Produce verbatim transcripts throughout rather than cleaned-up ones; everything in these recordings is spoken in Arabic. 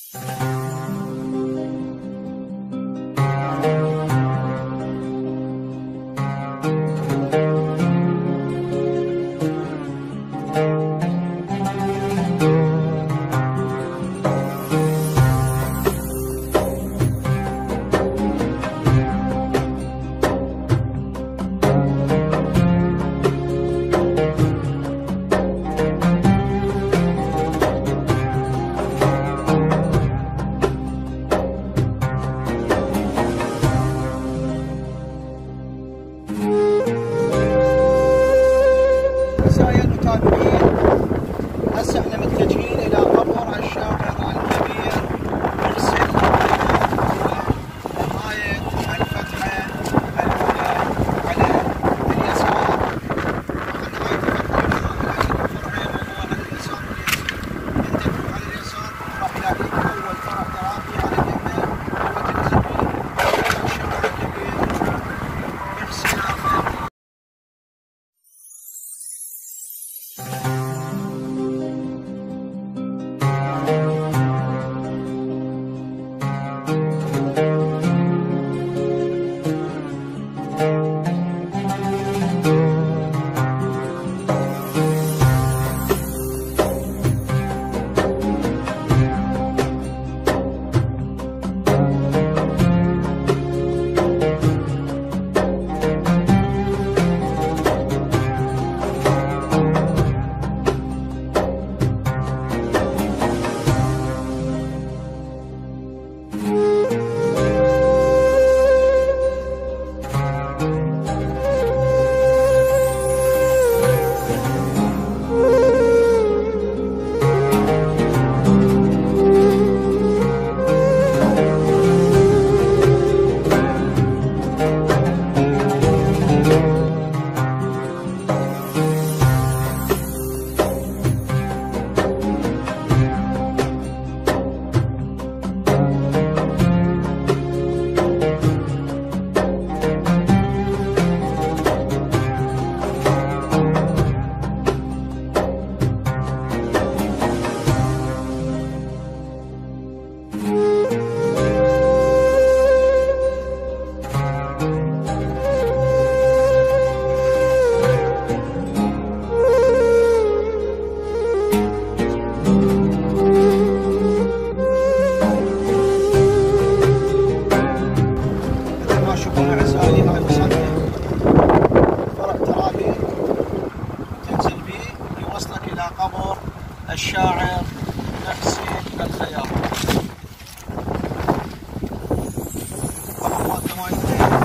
أعزائي المتابعين، هسه احنا متجهين إلى قبر الشاعر الكبير محسن الخياط، نهاية الفتحة الأولى على اليسار، نهاية الفتحة على اليسار، ينتقل على اليسار راح يلاقيك أول فرع ترابي على اليمين، وتنزل به الشاعر الكبير محسن الخياط. أعزائي هاي وصلنا فرع ترابي تنزل بيه يوصلك إلى قبر الشاعر محسن الخياط. قبر مالته ما ينتهي.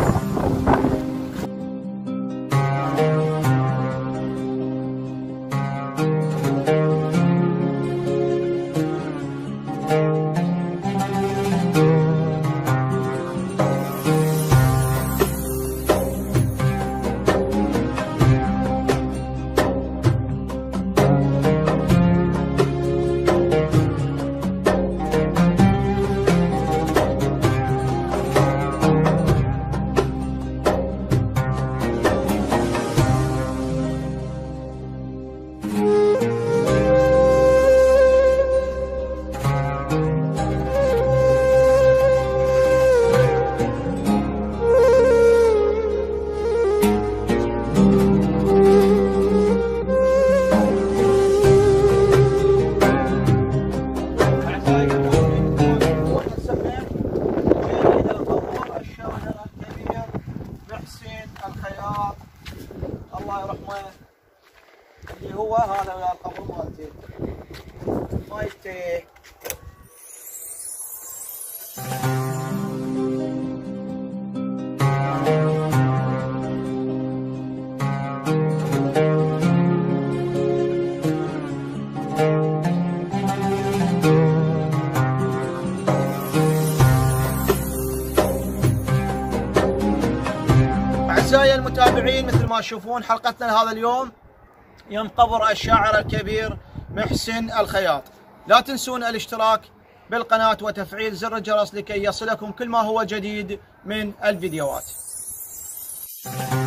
الخياط الله يرحمه، اللي هو هذا ويا القبر مالته مالته. أعزائي المتابعين، مثل ما تشوفون حلقتنا لهذا اليوم يوم قبر الشاعر الكبير محسن الخياط. لا تنسون الاشتراك بالقناة وتفعيل زر الجرس لكي يصلكم كل ما هو جديد من الفيديوهات.